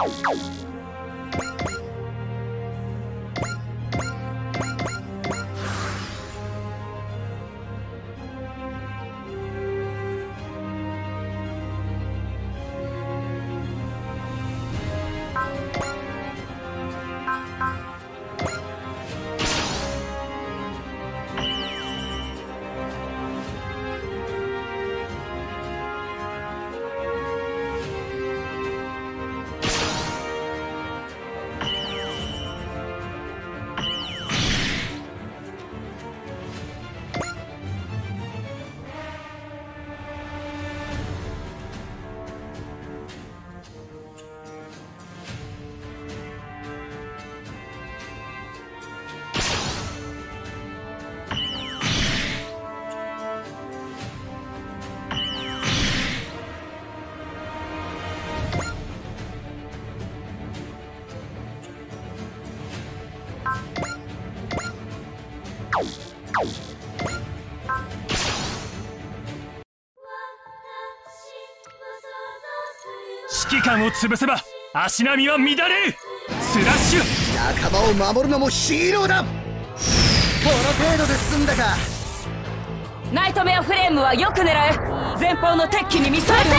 指揮官を潰せば足並みは乱れる。スラッシュ。 仲間を守るのもヒーローだ。この程度で済んだか。 ナイトメアフレームはよく狙え。前方の鉄器にミサイル。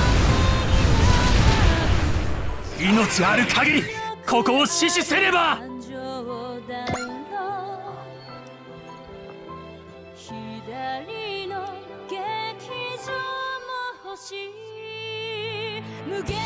命ある限りここを死守せねば。 左の劇場も欲しい無限の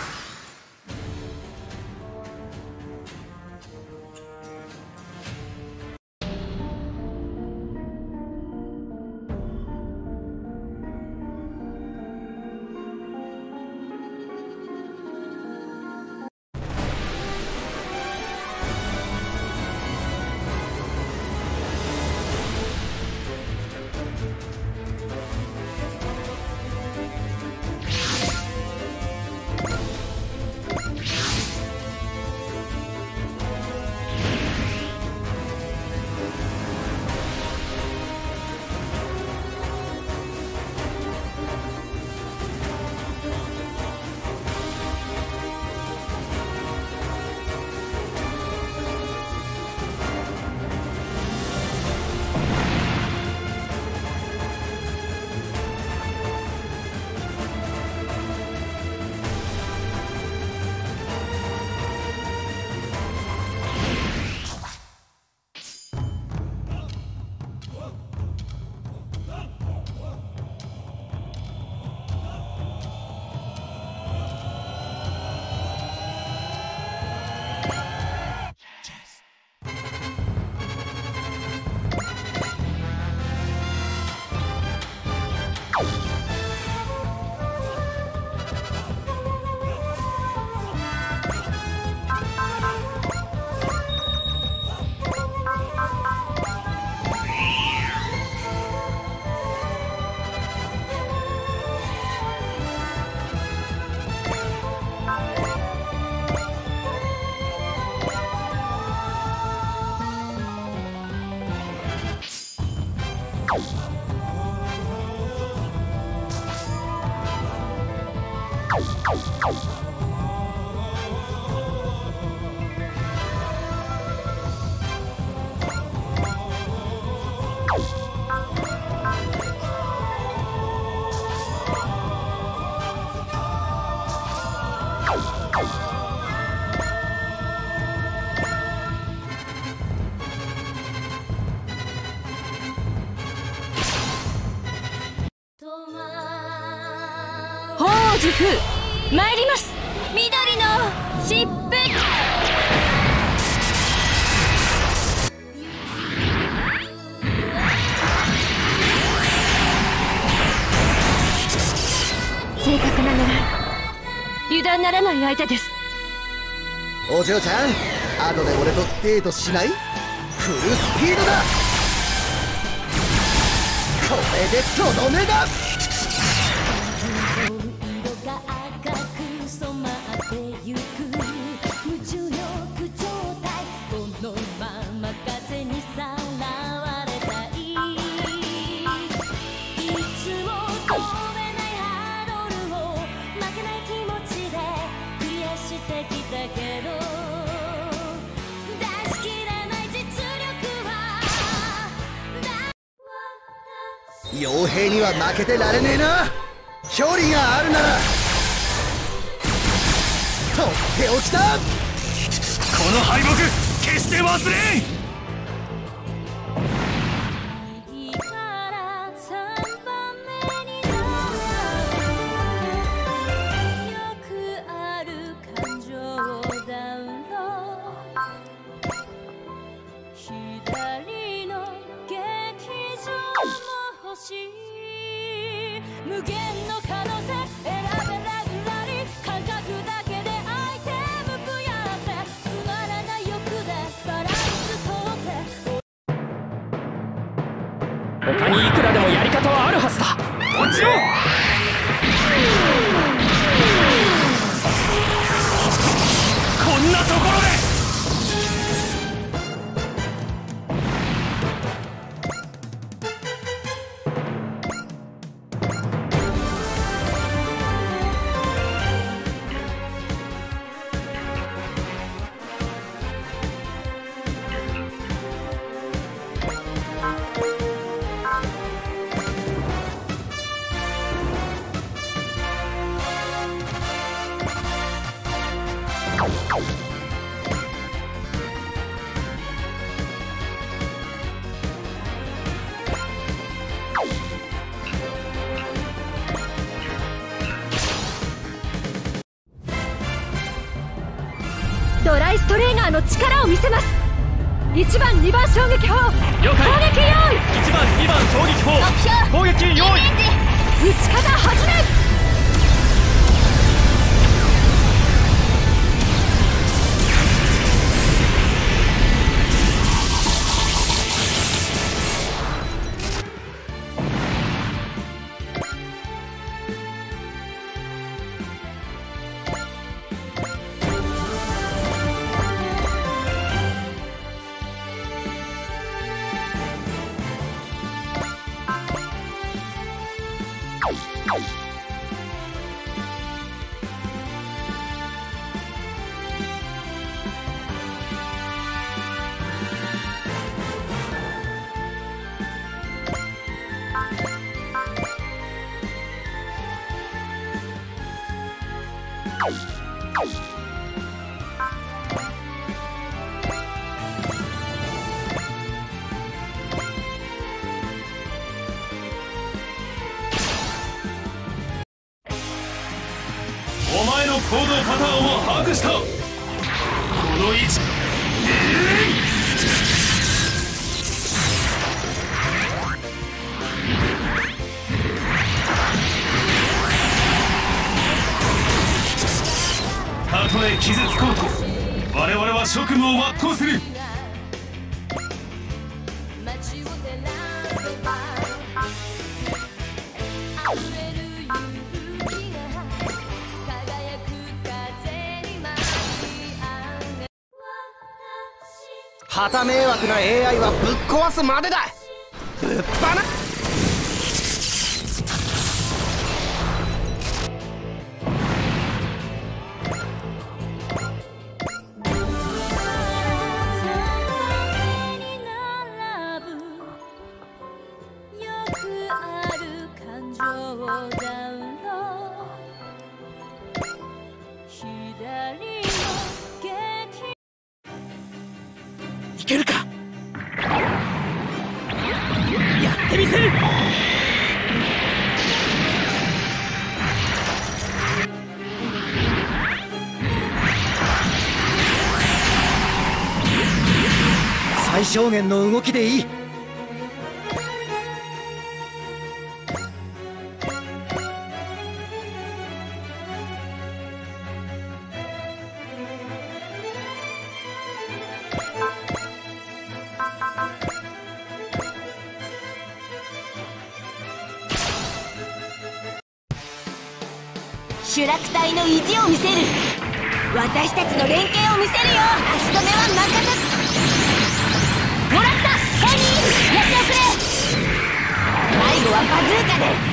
時風参ります。緑の疾風。正確な狙い、油断ならない相手です。 お嬢ちゃん、後で俺とデートしない？フルスピードだ。これでとどめだ。 負けない気持ちでクリアしてき傭兵には負けてられねえな。距離があるならとっておきだ。 この敗北決して忘れん。 いいから3番目になる。よくある感情だろう。左の劇場も欲しい。無限の可能性選べレギュラリー。感覚だけでアイテム増やせ。つまらない欲でバランスとって他にいくらでもやり方はあるはずだ。こっちをこんなところでドライストレーナーの力を見せます。1番2番衝撃砲了解。 攻撃用意。 1番2番衝撃砲攻撃用意。 撃ち方始め。 お前の行動パターンを把握した。この位置たとえ傷つこうと我々は職務を全うする。 街を照らせば溢れる勇気が輝く風に舞い上げ。 旗迷惑な AI はぶっ壊すまでだ。ぶっ放いけるか。やってみせる。 最小限の動きでいい。 シュラク隊の意地を見せる。私たちの連携を見せるよ。足止めは任せ。もらった。ヘニーやっておくれ。最後はバズーカで。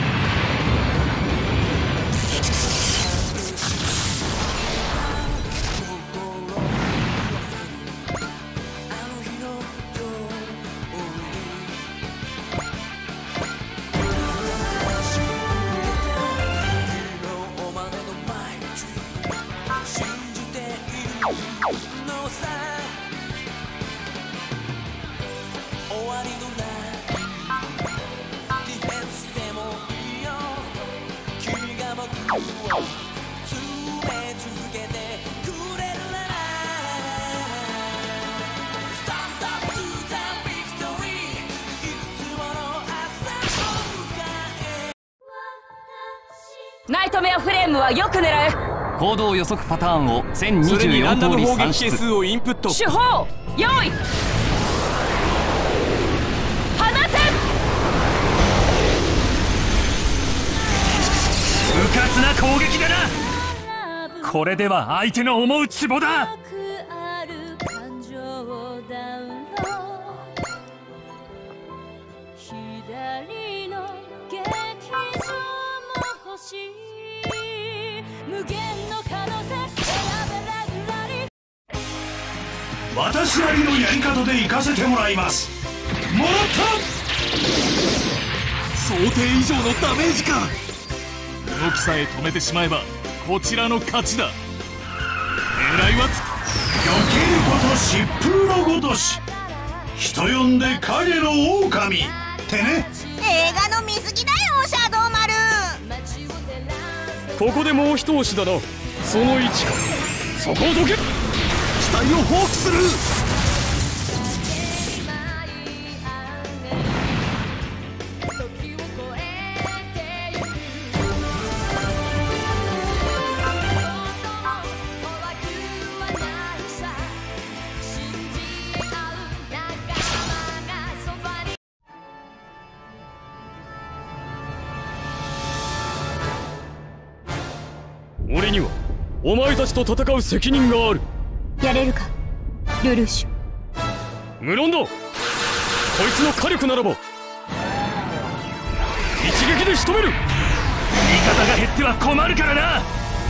さ終わりのないディフェンスでもいいよ君が僕を詰め続けてくれるなら Stand up to the victory いくつもの朝を迎えナイトメアフレームはよく狙え。 行動予測パターンをそれにラン 1024 ダム通り砲撃係算出。 数をインプット。 手法用意放て。 うかつな攻撃だな。これでは相手の思うツボだ。 ある感情をダウンロード左の劇場も欲しい無限の可能性選べレギュラリ私なりのやり方で行かせてもらいます。もらった。想定以上のダメージか。動きさえ止めてしまえばこちらの勝ちだ。狙いは避けること疾風のごとし、人呼んで影の狼ってね。 映画の見過ぎだよシャドウ丸。 ここでもう一押しだな。その位置か。そこをどけ。機体を放棄する。俺にはお前たちと戦う責任がある。 やれるかルルーシュ。 無論だ。こいつの火力ならば一撃で仕留める。味方が減っては困るからな。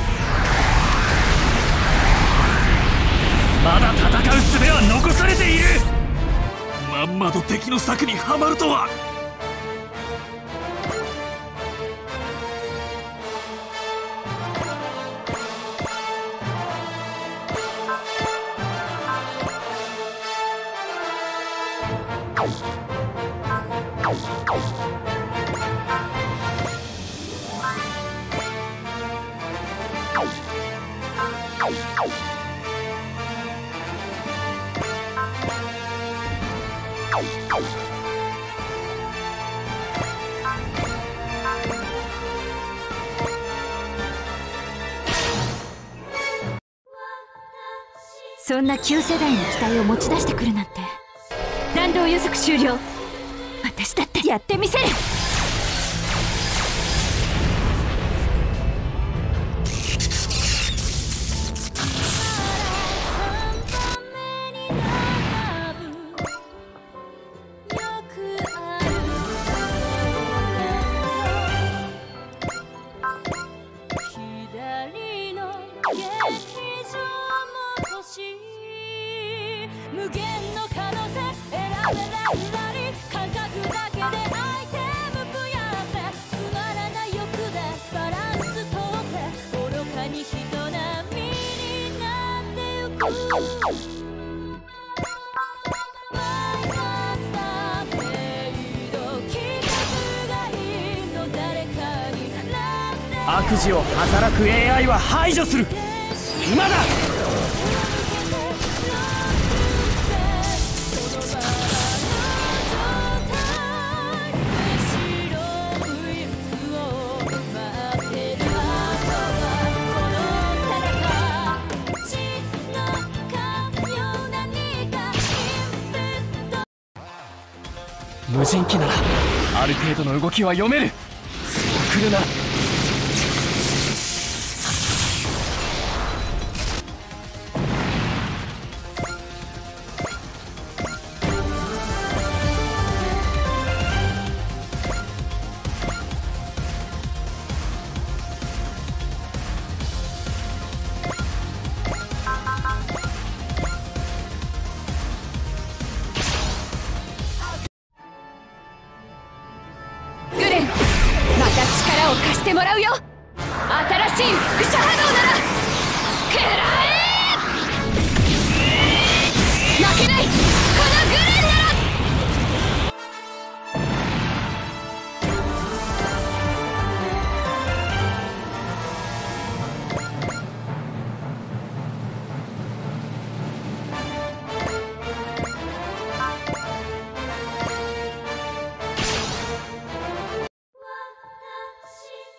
まだ戦う術は残されている。まんまと敵の策にはまるとは。 そんな旧世代の機体を持ち出してくるなんて。弾道予測終了。私だってやってみせる。 無限の可能性選べレギュラリ感覚だけでアイテム増やせつまらない欲でバランスとって愚かに人並みになってゆくマイマスターメイド企画がいいの誰かになんで悪事を働く AI は排除する。今だ。無人機ならある程度の動きは読める。そう来るな。 グレン、また力を貸して。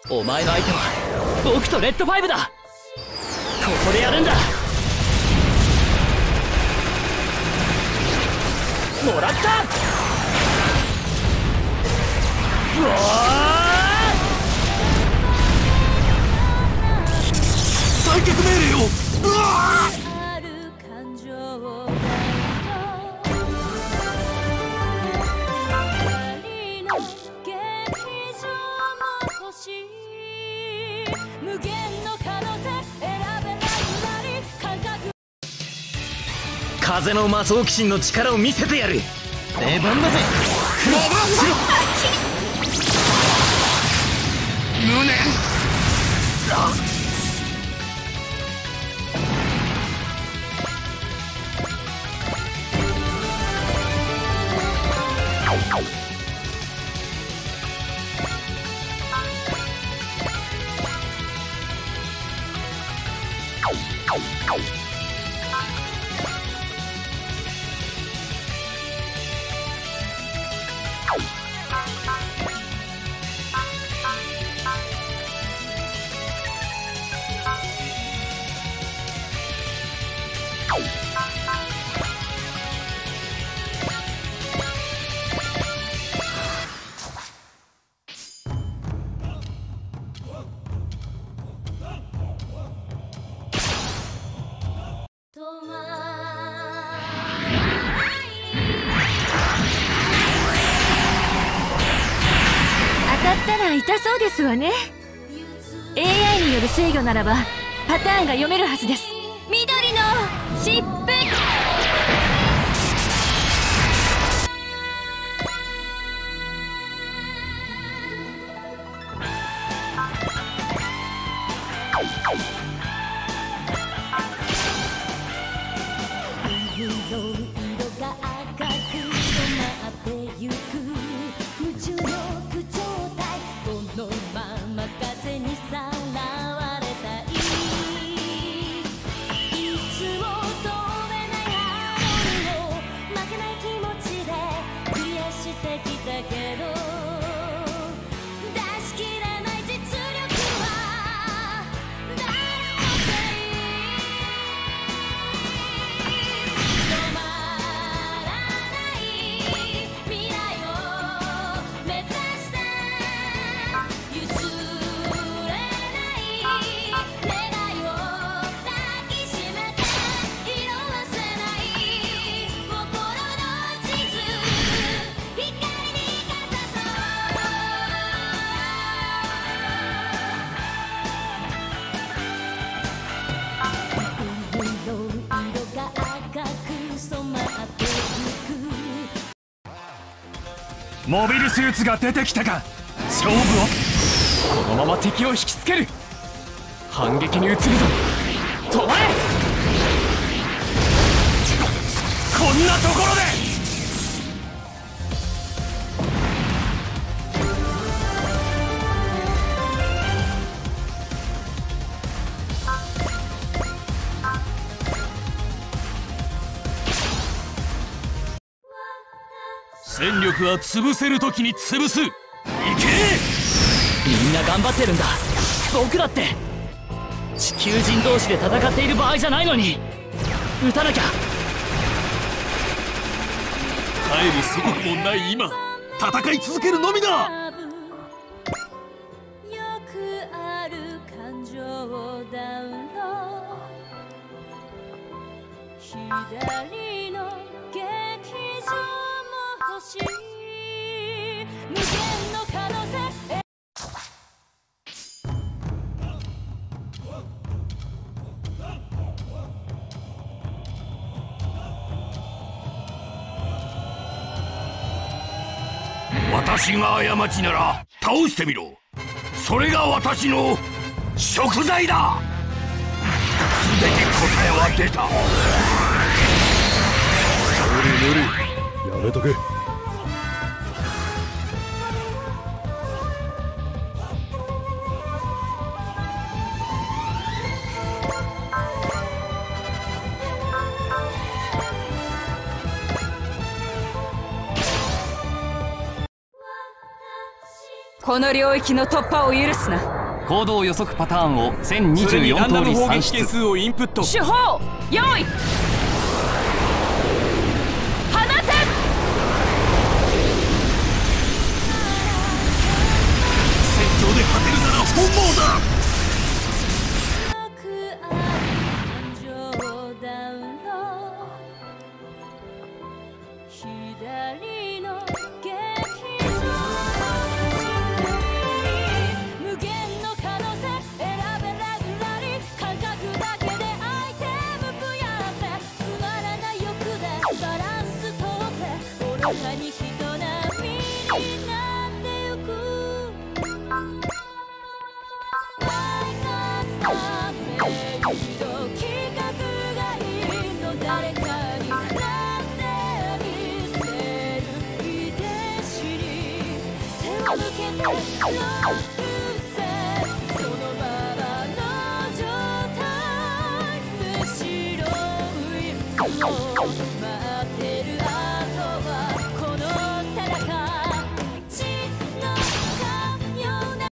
お前の相手は僕とレッドファイブだ。ここでやるんだ。もらった。うわ退却命令よ。うわある感情を光の劇場も欲しい無限の可能性選べないなり感覚風の魔装騎士の力を見せてやる。出番だぜ。無念。 痛そうですわね。 AI による制御ならばパターンが読めるはずです。緑の疾風。 モビルスーツが出てきたか。勝負を。このまま敵を引きつける。反撃に移るぞ。止まれ。こんなところで。戦力は潰せる時に潰す。いけ。 みんな頑張ってるんだ。僕だって地球人同士で戦っている場合じゃないのに撃たなきゃ。 帰る祖国もない今、戦い続けるのみだ。 よくある感情だろう左の劇場も欲しい無限の可能性私が過ちなら倒してみろ。それが私の食材だ。すでに答えは出た。無理やめとけ。 この領域の突破を許すな。 行動予測パターンを1024通り算出。 数をインプット。 手法用意放て。 戦場で勝てるなら本望だ。 左の劇場無限の可能性選べラグラリ感覚だけでアイテム増やせつまらない欲でバランスとって愚かに人並みになってゆくマイナスなメールと企画がいいの誰かに向けての風船そのままの状態むしろウイルスを待ってるあとはこの背中血のような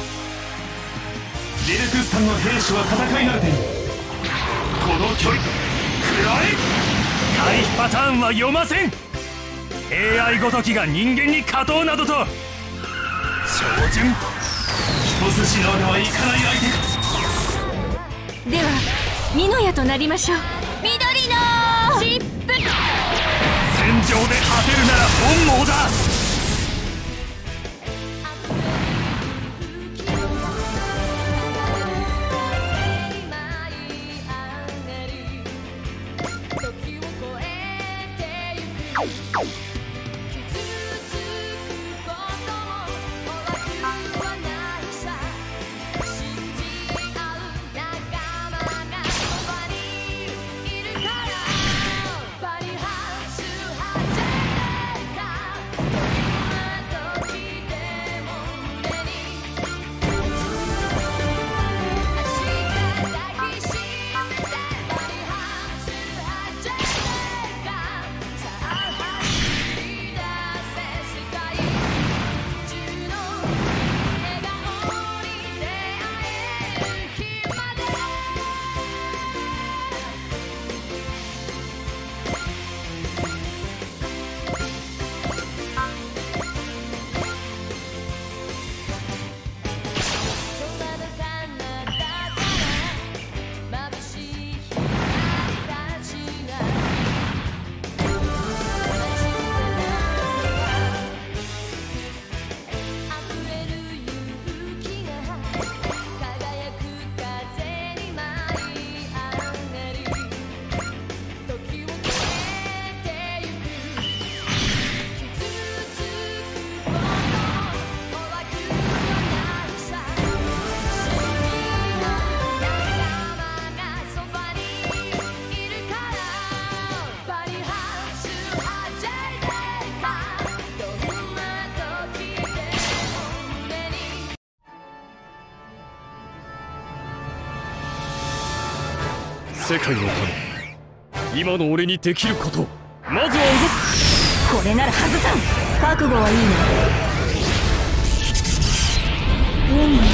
リルクスタンの兵士は戦い慣れている。この距離食らえ。回避パターンは読ません。 AI ごときが人間に勝とうなどと照準一筋縄ではいかない相手。 では美濃屋となりましょう。緑のチップ。 戦場で果てるなら本望だ。世界のため今の俺にできること、まずは動く。 これなら外さん。覚悟はいいの。運も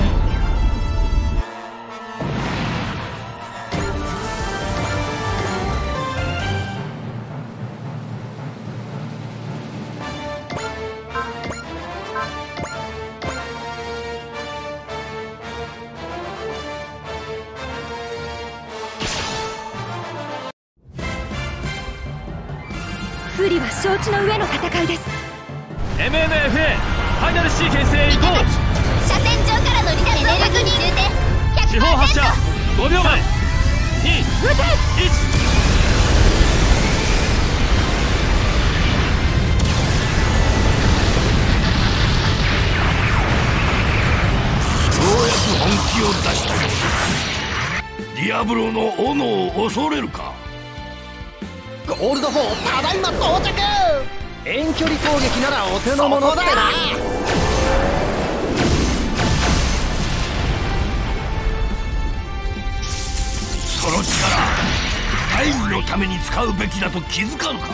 不利は承知の上の戦いです。 MMFA ファイナルシーケンスへ行こう。 車線上から乗り出すエネルギー充填地方発射5秒前2、1。 ようやく本気を出したか。ディアブロの斧を恐れるか。 ゴールド4ただいま到着。遠距離攻撃ならお手の物ってな。 その力大義のために使うべきだと気づかぬか。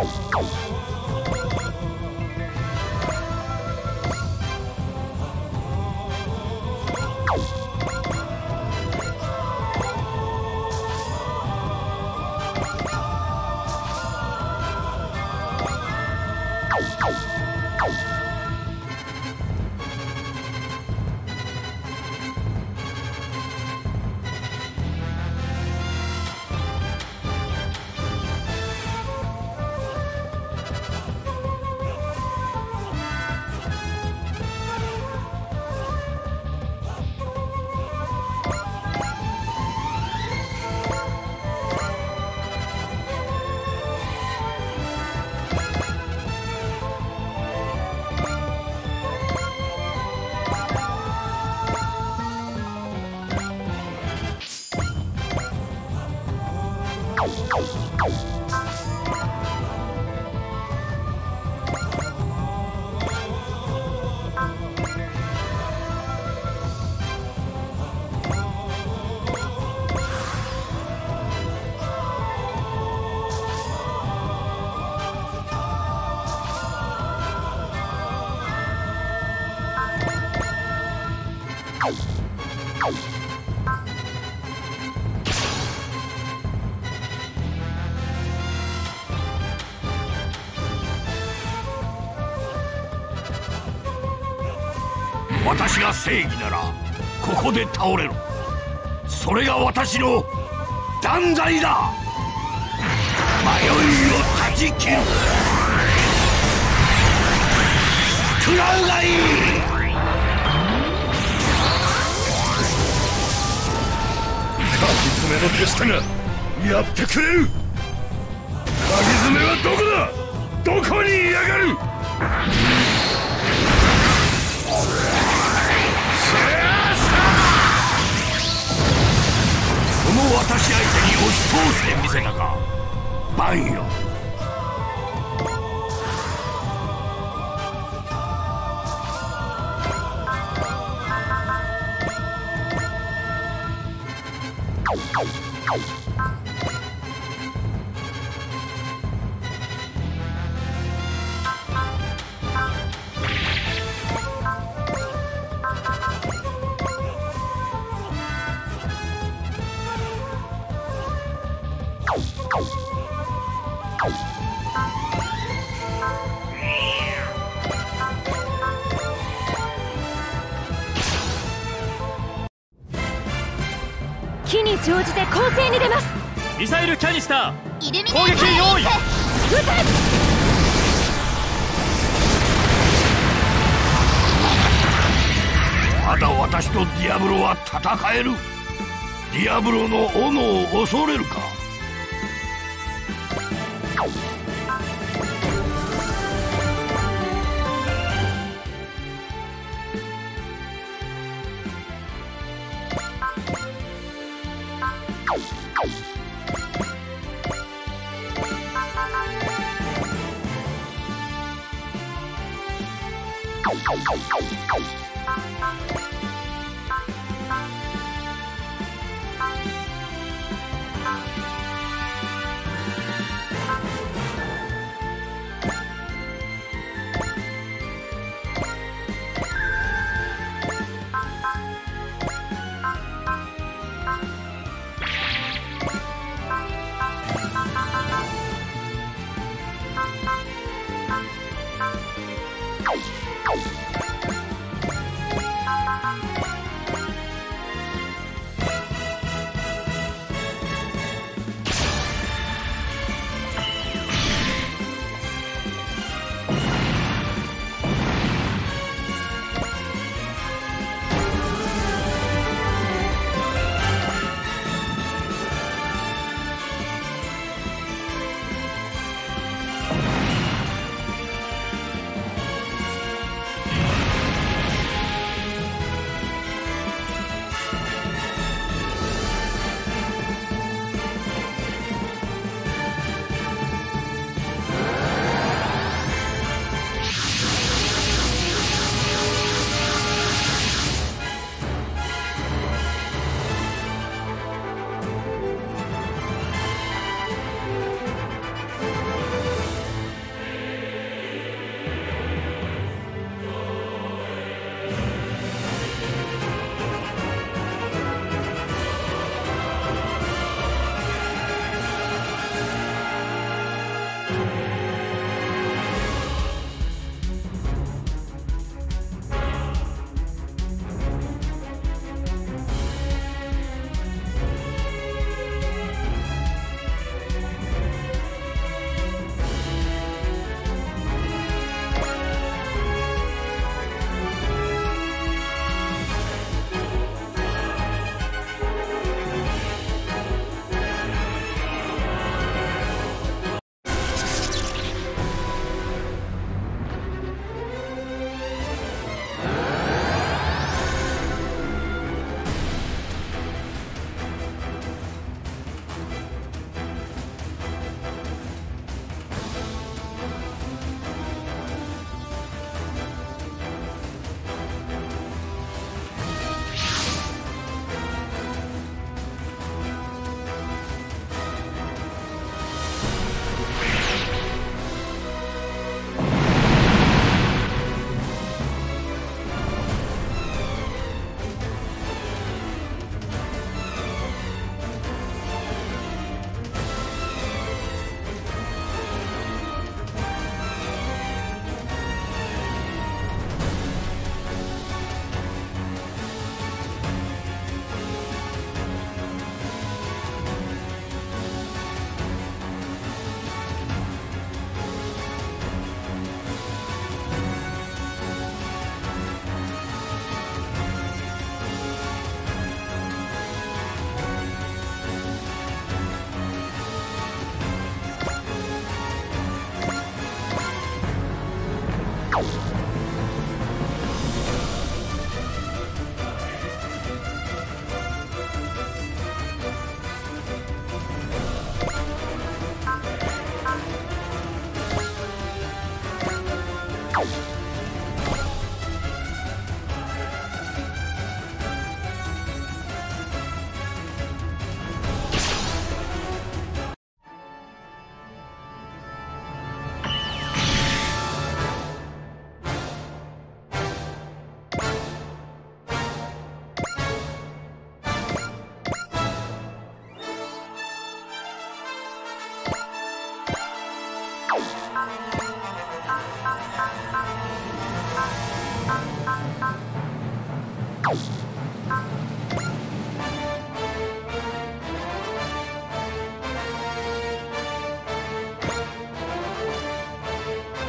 私が正義ならここで倒れろ。それが私の断罪だ。迷いを断ち切る。食らうがいい。かぎ爪の手下がやってくれる。かぎ爪はどこだ。どこにいやがる。この私相手に押し通してみせたか。バンよ。 機に乗じて攻勢に出ます。 ミサイルキャニスターイルミネー攻撃用意。 撃て。 まだ私とディアブロは戦える。ディアブロの斧を恐れるか。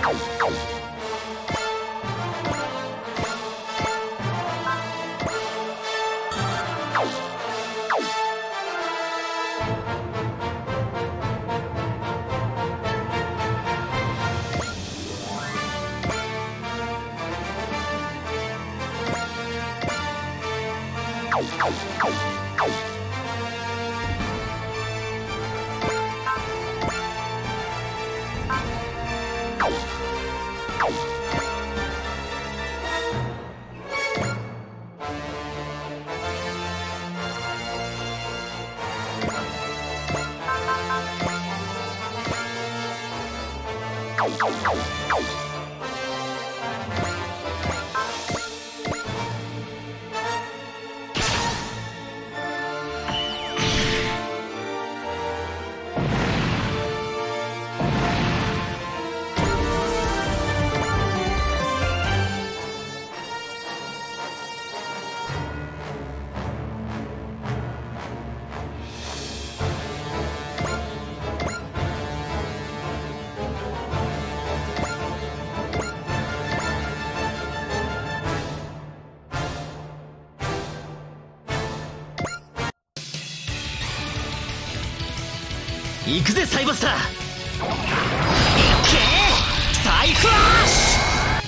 行くぜサイバスター。いっけーサイフラッシュ。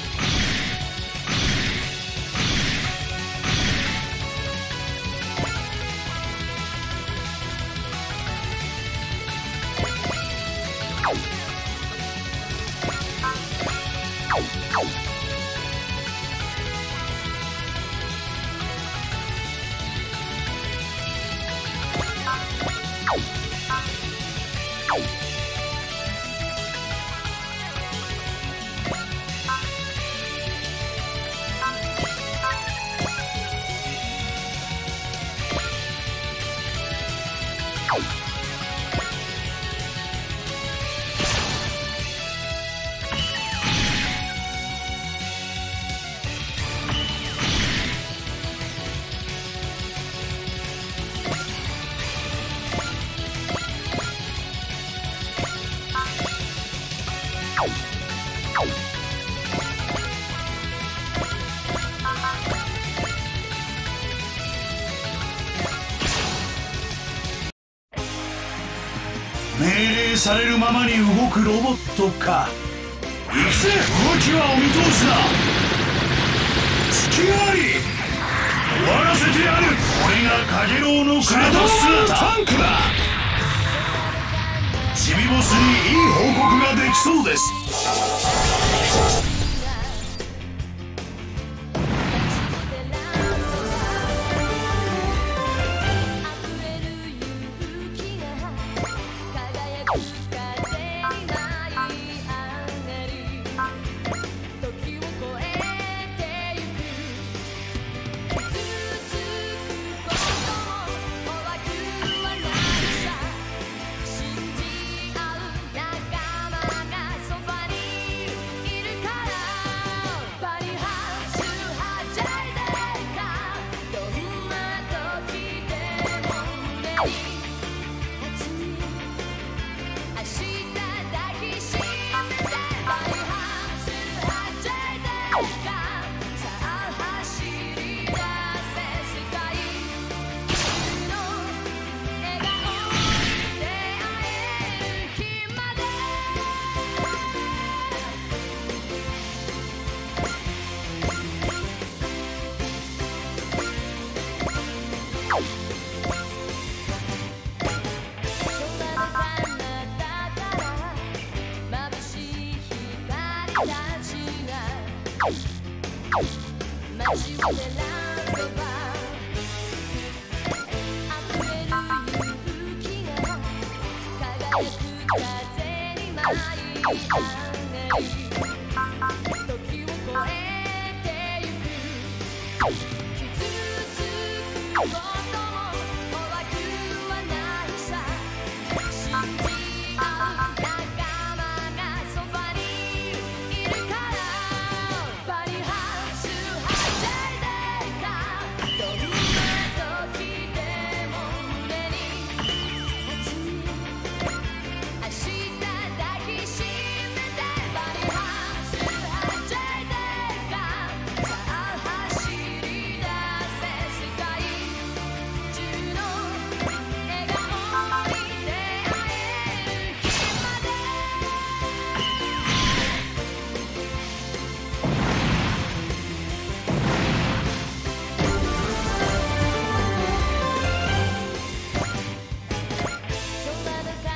命令されるままに動くロボットか。行くぜ、動きはお見通しだ。隙あり終わらせてやる。これがカゲロウの体姿。タンクだ。チビボスにいい報告ができそうです。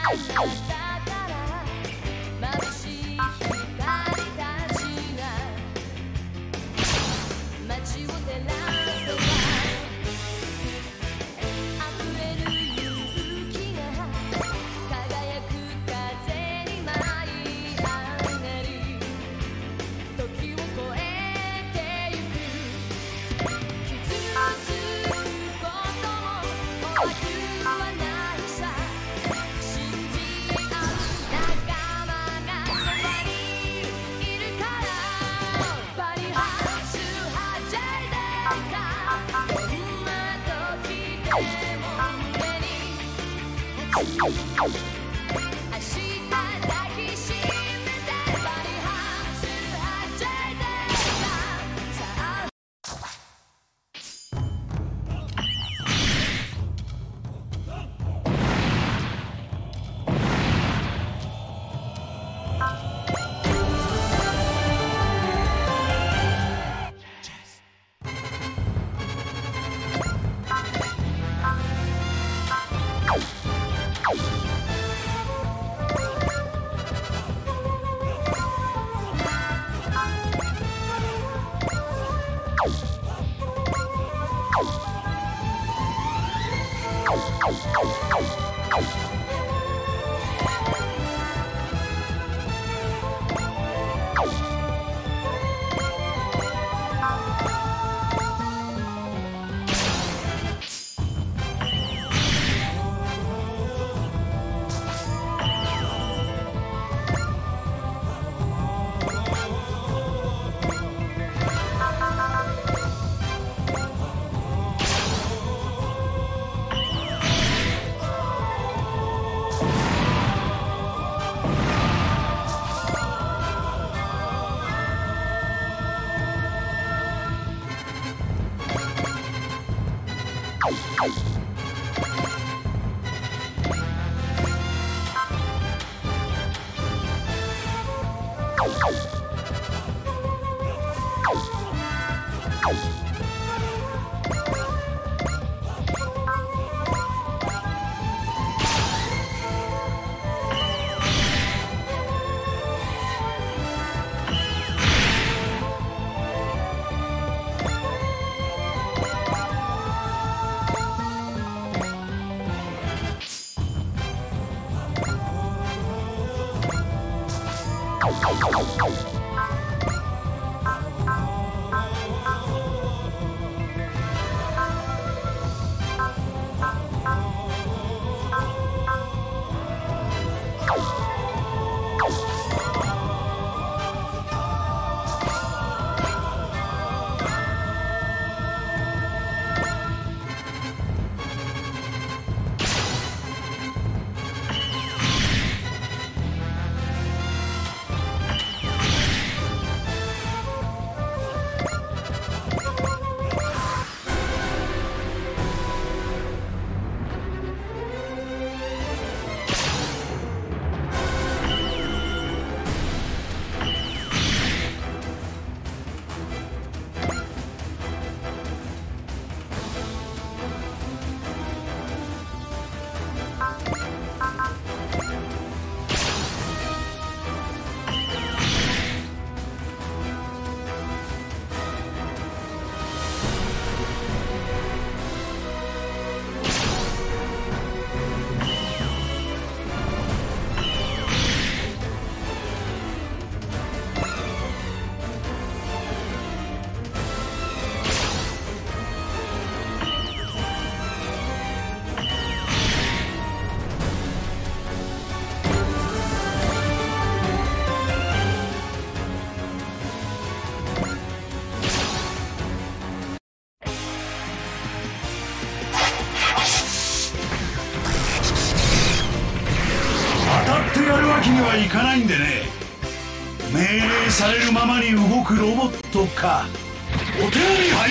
いかないんでね。命令されるままに動くロボットか。お手並み拝見。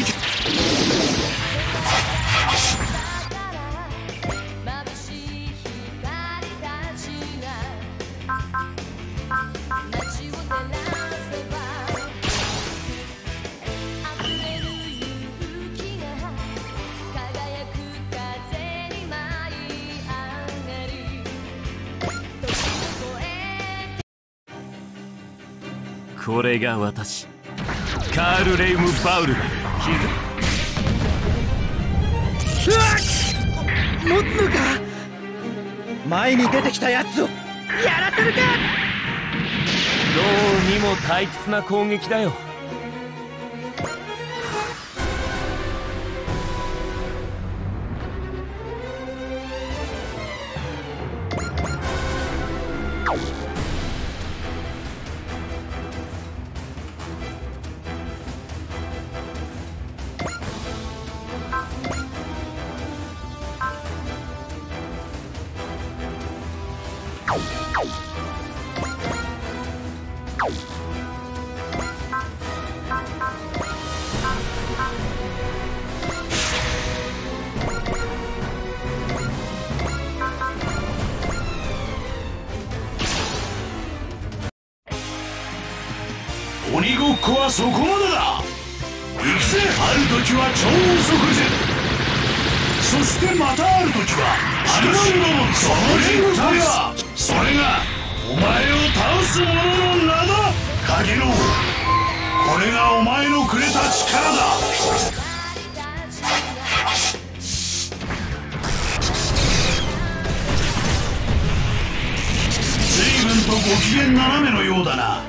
これが私カール・レイム・バウルだ。 持つのか。前に出てきたやつをやらせるか。 どうにも退屈な攻撃だよ。 鬼ごっこはそこまでだ。行くぜ。ある時は超速前、そしてまたある時はアルマンドのその人体はそれがお前を倒す者の名だ。カゲロウ、これがお前のくれた力だ。随分とご機嫌斜めのようだな。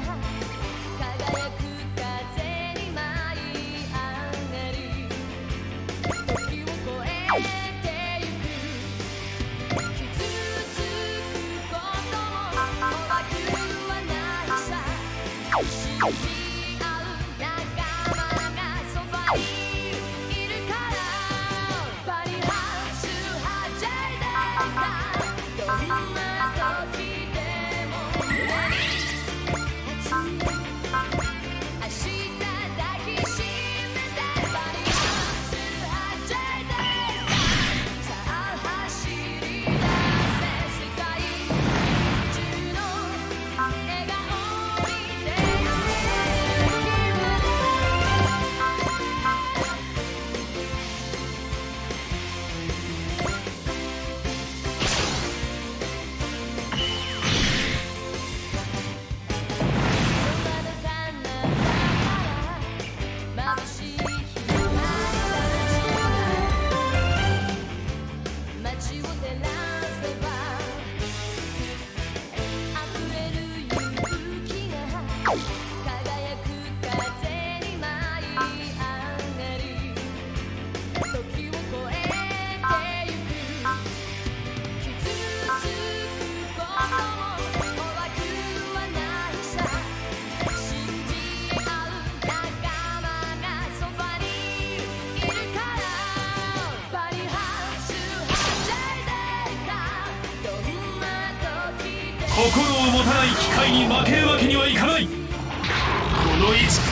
心を持たない機械に負けるわけにはいかない。この位置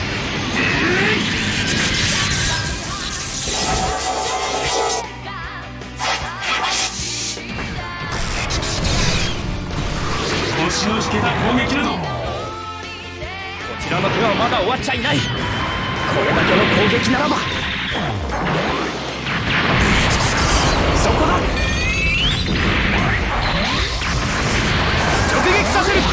腰の引けた攻撃など、こちらの手はまだ終わっちゃいない。これだけの攻撃ならばそこだ。直撃させる。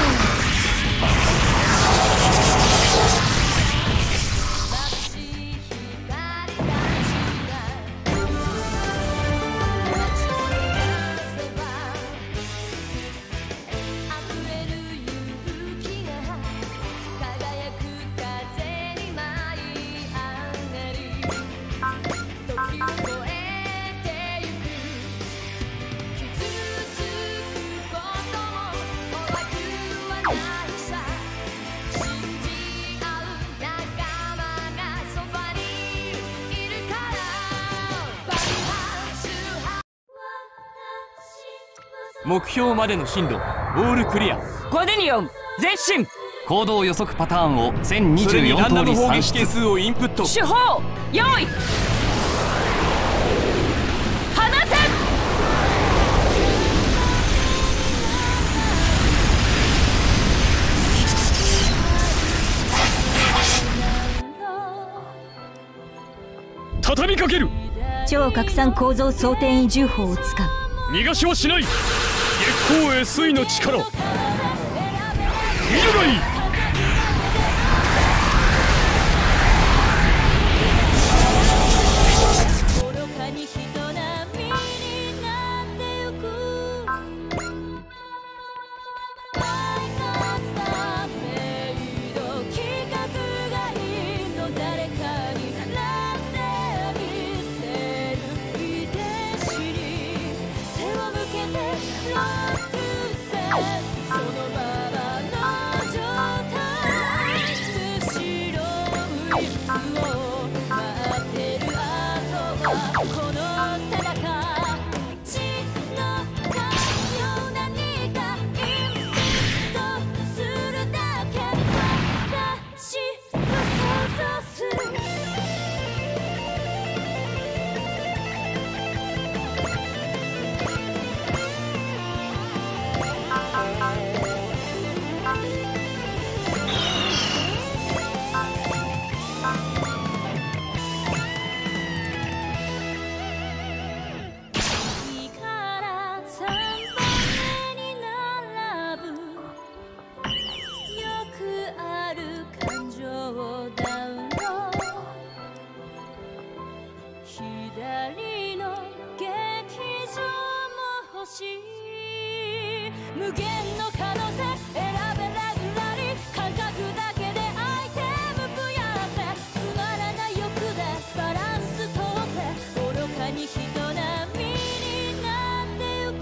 目標までの進路オールクリア。 コデニオン前進。 行動予測パターンを1024通り算出。数をインプット。 手法用意放て。 畳みかける。 超拡散構造装填位重砲を使う。 逃がしはしない。月光へ水の力見るがいい。 そのままの状態むしろウイルスを待ってる後はこの背中血のかような何かインプットするだけ私は想像する右から3番目に並ぶよくある感情ダウンロード左の劇場も欲しい無限の可能性選べレギュラリ感覚だけでアイテム増やせつまらない欲でバランスとって愚かに人並みになってゆく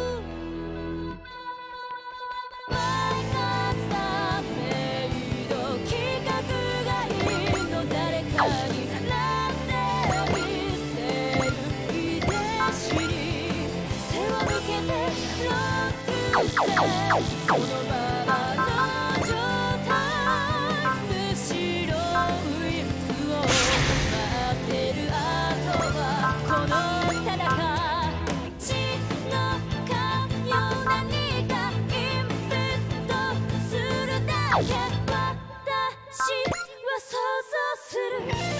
マイナスなメイド企画がいいの誰かになってみせる遺伝子に背を向けてロックそのままの状態むしろウイルスを待ってる後はこの背中血のかような何かインプットするだけ私は想像する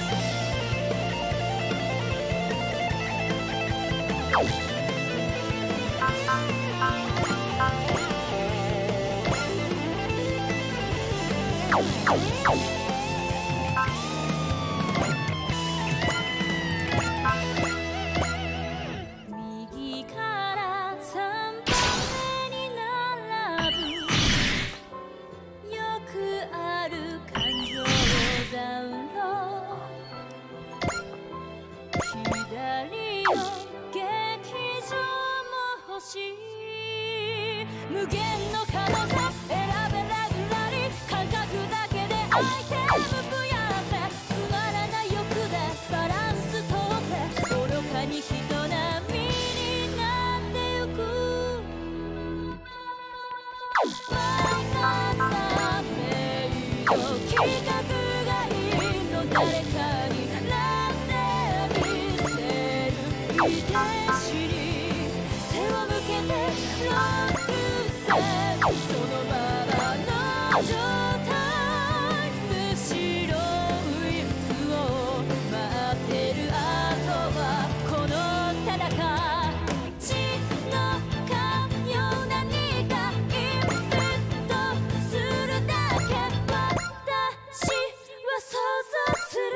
右から3番目に並ぶよくある感情ダウンロード左の劇場も欲しい無限の可能性選べレギュラリ感覚だけでアイテム増やせつまらない欲でバランスとって愚かに人並みになってゆくマイナスなメイド企画がいいの誰かになってみせる遺伝子に背を向けてロックそのままの状態むしろウイルスを待ってる後はこの背中血のかような何かインプットするだけ私は想像する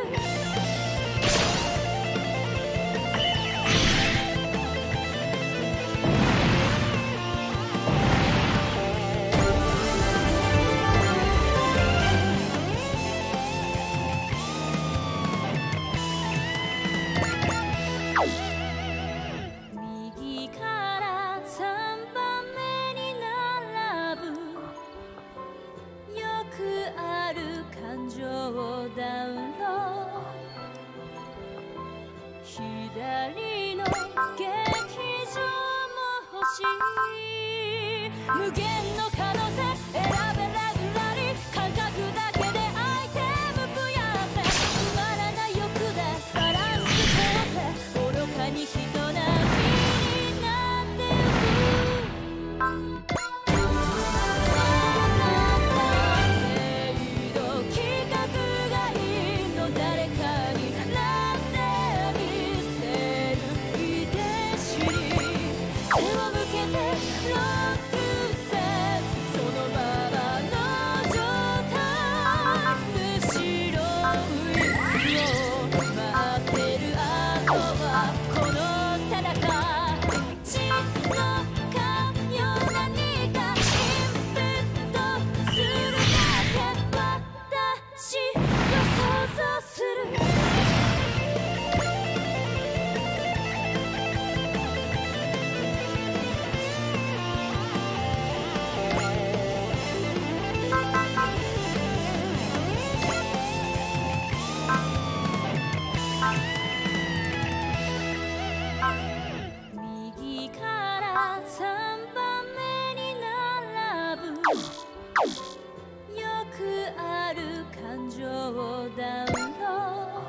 よくある感情ダウンの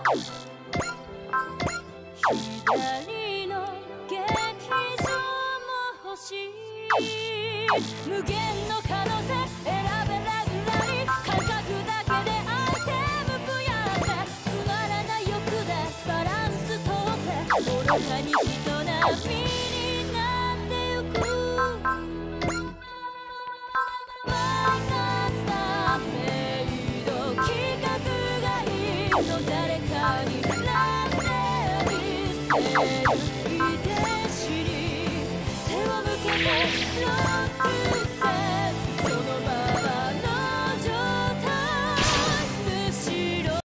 左の劇場も欲しい無限の可能性選べレギュラリ感覚だけでアイテム増やせつまらない欲でバランスとって愚かに人並みになってゆく任せたメイド企画がいいの誰かになってみせる遺伝子に背を向けてロックセンスそのままの状態むしろ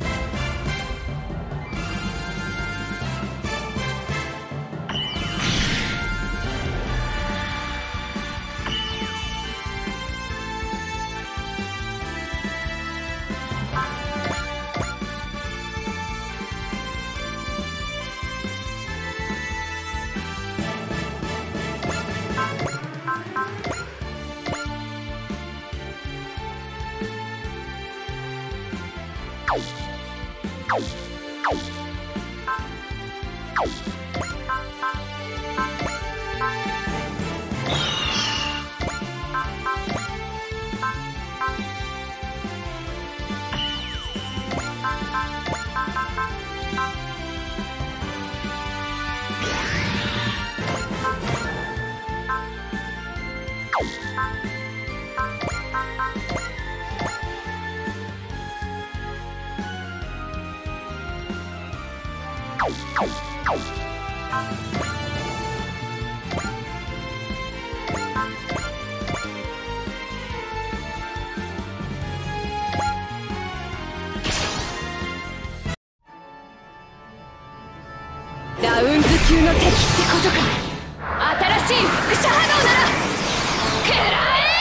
ラウンズ級の敵ってことか。新しい輻射波動なら食ら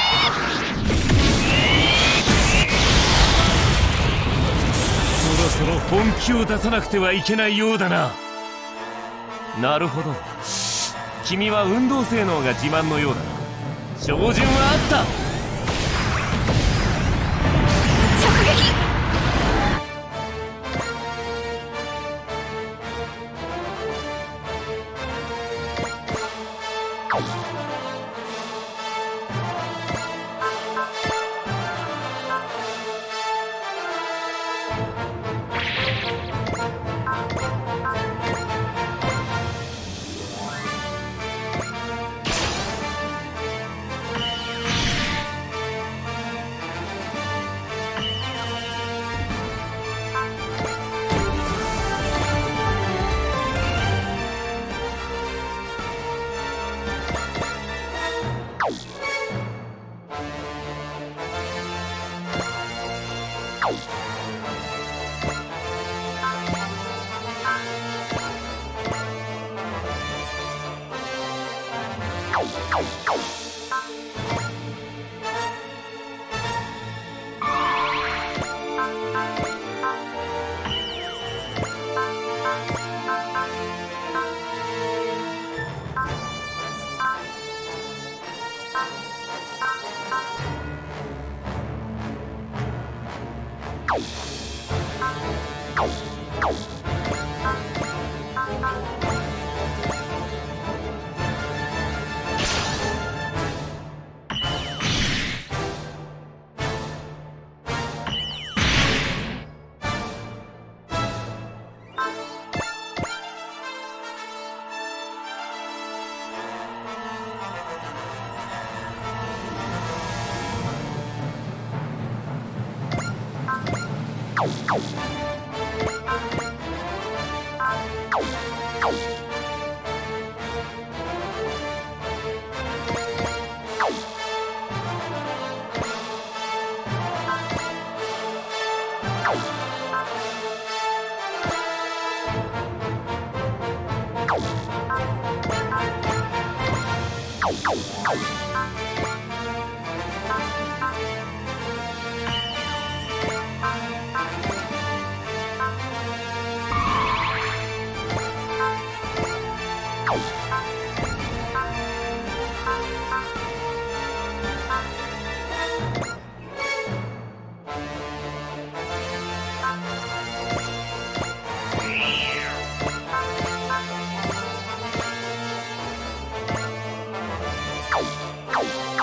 そろそろ本気を出さなくてはいけないようだな。なるほど、君は運動性能が自慢のようだな。照準はあった。 直撃。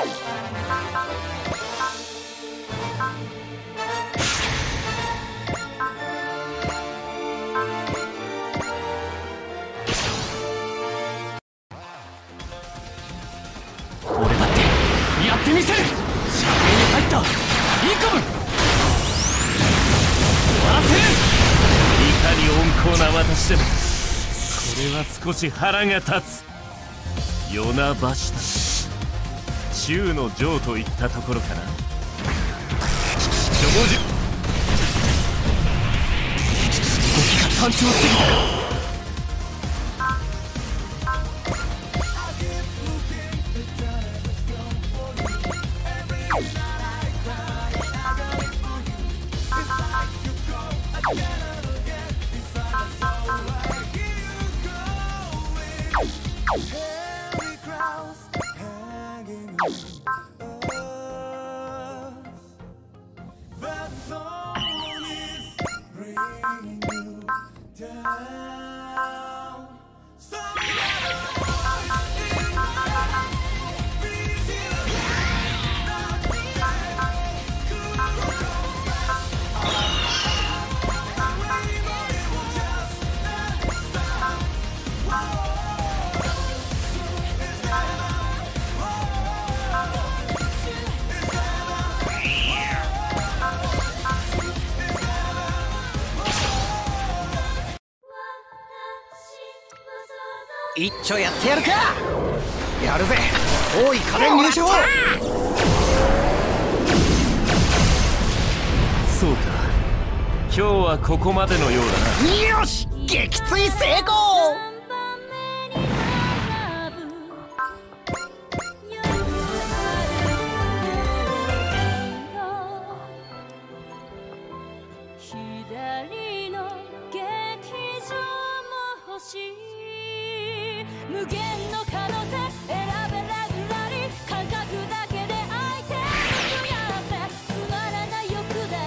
俺だってやってみせる。射程に入った。インカム終わらせる。 いかに温厚な私でもこれは少し腹が立つ。与那橋た中の城といったところかな。動きが単調すぎる。 一丁やってやるか。やるぜ。多い家電入手を。 そうか、今日はここまでのようだな。 よし、撃墜成功。 左の劇場も欲しい。無限の可能性選べレギュラリー。感覚だけで相手を増やせ。つまらない欲で